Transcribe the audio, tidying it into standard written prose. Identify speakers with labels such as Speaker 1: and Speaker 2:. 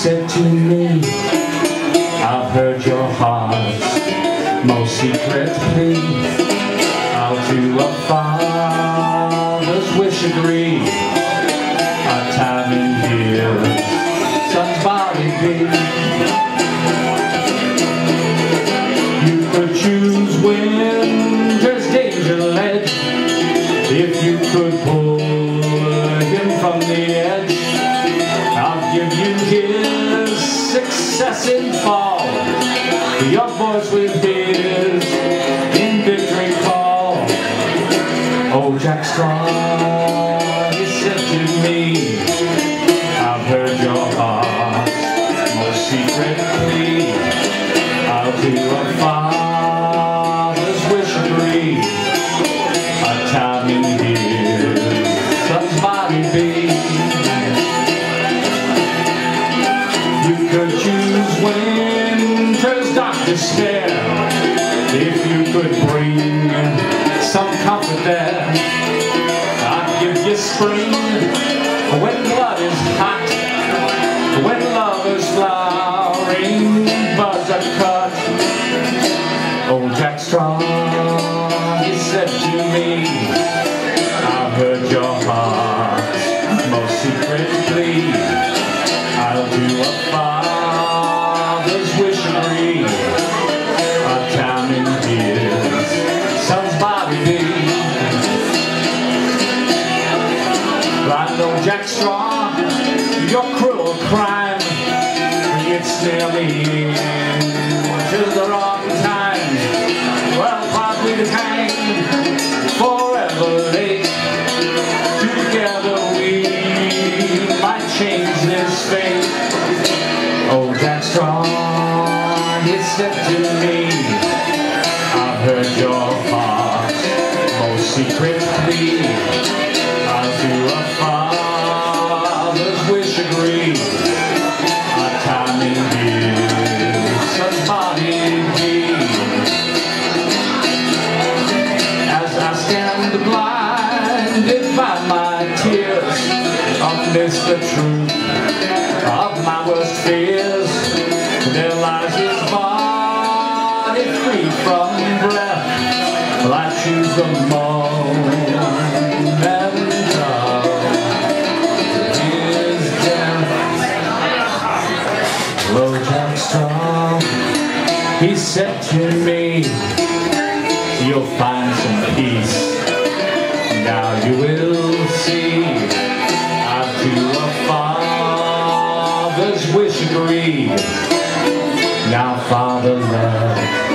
Speaker 1: said to me, I've heard your heart's most secret plea. I'll to a father's wish agree. A time in here, son's body be. You could choose winter's danger ledge. If you could pull him from the edge, I'll give you his success in fall, your voice with his in victory call. Oh, Jack Straw, he said to me, I've heard your heart's most secret plea. I'll do a father's wish agree. A time in here, son's body be. You could choose winter's dark despair. If you could bring some comfort there, I'd give you spring when blood is hot, when love is flowering, buds are cut. Oh, Jack Straw, he said to me, I've heard your heart's most secret plea. I'll do a father's wish agree. A time in his son's body be. I know, Jack Straw, your cruel crime, it's nearly to the wrong time. Well, partly the hang forever late. Together we might change this fate. Oh, Jack Straw, he said to me, I've heard your heart's most secret plea. I'll do a father's wish agree. A time in his son's body be. As I stand blinded by my tears, amidst the truth of my worst fears, there lies his body free from breath. Well, I choose the moment of his death. Well, Jack Straw, he said to me, you'll find some peace. Now you will see, I've to a father's wish agreed. Now, Father, love